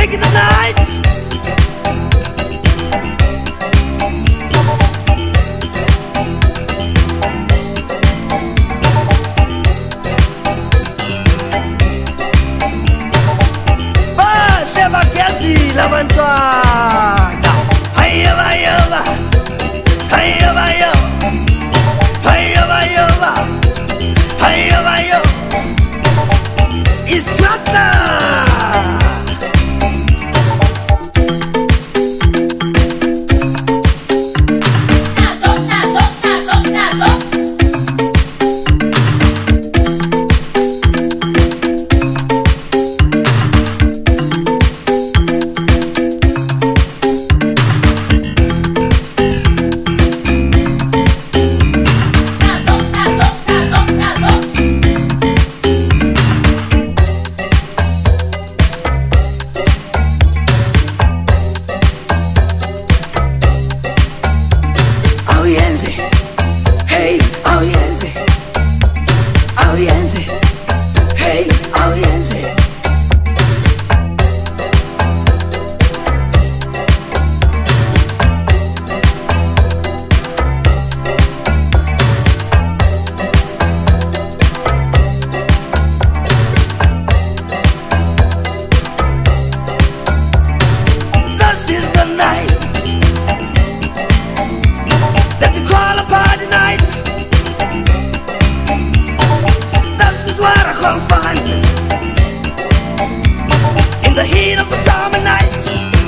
making the night. Bahle bagezile abantwana. Hayoba hayoba, hayoba hayoba, hayoba hayoba, hayoba hayoba. It's Tratna. Hey, auyenze. Auyenze. Hey, auyenze. This is the night that you call a party night. This is what I call fun in the heat of a summer night.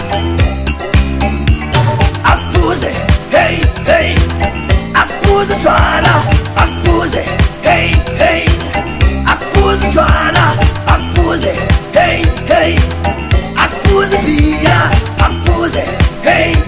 I suppose it, hey, hey. I suppose it's tryna. I suppose it, hey, hey. I suppose it's tryna. I suppose it, hey, hey. I suppose it be, I suppose it, hey.